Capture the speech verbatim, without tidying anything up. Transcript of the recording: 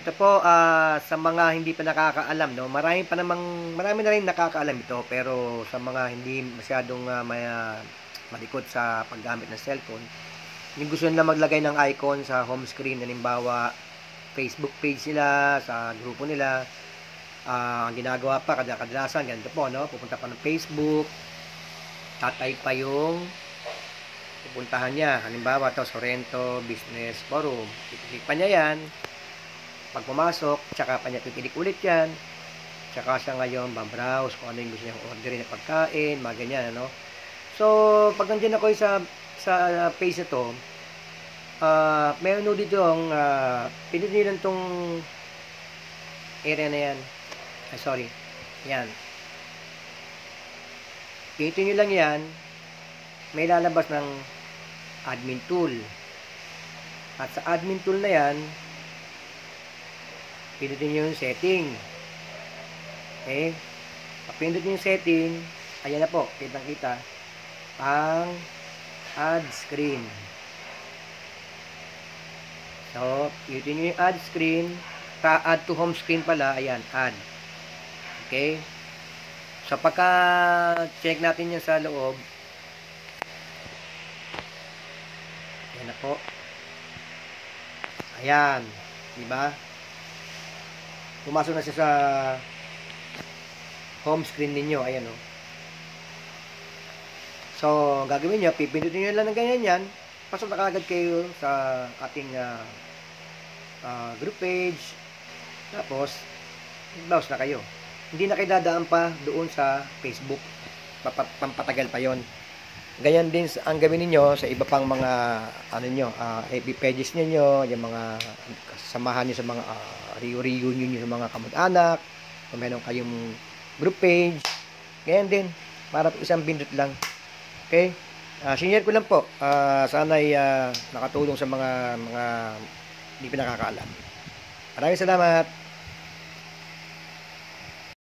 Ito po, ah, sa mga hindi pa nakakaalam 'no, marami pa namang marami na rin nakakaalam ito, pero sa mga hindi masyadong, ah, maya malikot sa paggamit ng cellphone, yung gusto nila maglagay ng icon sa home screen, halimbawa, Facebook page nila, sa grupo nila, ah, ang ginagawa pa kada kadalasan ganito po 'no, pupunta pa ng Facebook, ta-type pa yung pupuntahan niya. Halimbawa 'to, Sorrento Business Forum, i-click pa niya 'yan. 'Pag pumasok, tsaka pa niya pipili ulit 'yan, tsaka siya ngayon ba-browse kung ano yung gusto niyang orderin na pagkain, mga ganyan ano. So, 'pag nandiyan ako sa sa page na 'to, ah, meron ho ditong, ah, pindutin niyo lang 'tong area na 'yan. Ay sorry, 'yan. Pindutin niyo lang 'yan, may lalabas ng admin tool. At sa admin tool na 'yan, pindutin niyo yung setting. Okay? Pag pindutin niyo yung setting, ayan na po, kitang-kita ang add screen. So, pindutin niyo yung add screen, ka-add to home screen pala, ayan, add. Okay? So, pagka check natin yan sa loob, ayan na po. Ayan, di ba? Pumasok na siya sa home screen ninyo, ayan o. So, gagawin nyo, pipindutin nyo lang ng ganyan yan, pasok na kagad kayo sa ating uh, uh, group page, tapos, browse na kayo. Hindi na kayo dadaan pa doon sa Facebook, pampatagal pa yon. Ganyan din ang gawin niyo sa iba pang mga ano niyo, uh, F B pages niyo, yung mga samahan niyo sa mga uh, reunion niyo sa mga kamag-anak, kung meron kayong group page. Ganyan din, para isang pindot lang. Okay? Uh, sinare ko lang po. Uh, sana ay uh, nakatulong sa mga mga hindi pa nakakaalam. Maraming salamat.